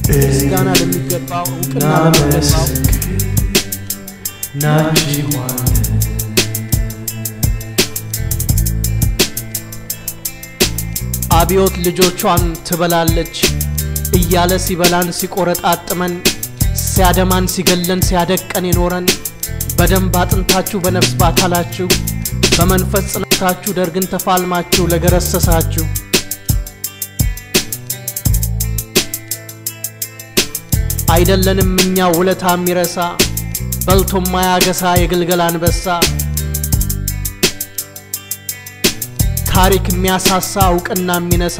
ምስጋና ለሚገባው እውቅና ለመግባባት እናመሰግናችኋለን አብዮት ልጆቿን ትበላለች እያለ ሲበላን ሲቆረጣጥመን ሲያደማን ሲገለን ሲያደቀን ይኖረን በደንብ አጥንታችሁ በነፍስ ባካላችሁ በመንፈስ ጽናታችሁ ደርግን ተፋልማችሁ ለገረሰሳችሁ አይደለንም እኛ ውለታ የሚረሳ በልቶ ማያገሳ የግልገል አንበሳ ታሪክ የሚያሳሳ እውቅና የሚነሳ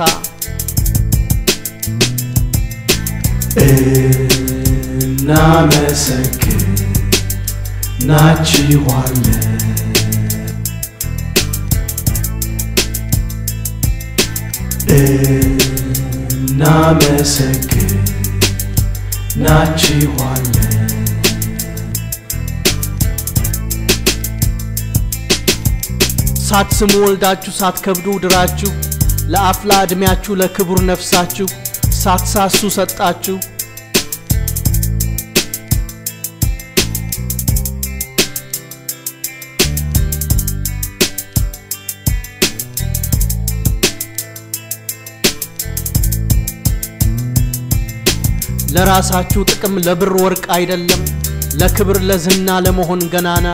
እናመሰግናችኋለን እናመሰግናችኋለን ሳትስሙ ወልዳችሁ ሳትከብዱ ድራችሁ ለአፍላ እድሜያችሁ ለክቡር ነፍሳችሁ ሳትሳሱ ሰጣችሁ ለራሳችሁ ጥቅም ለብር ወርቅ አይደለም ለክብር ለዝና ለመሆን ገናና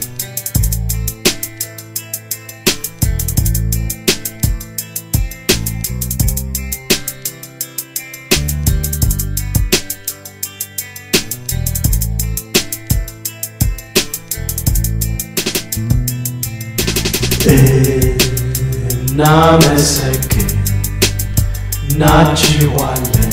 እናመሰግናችኋለን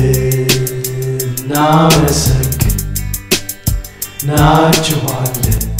እናመሰግናችኋለን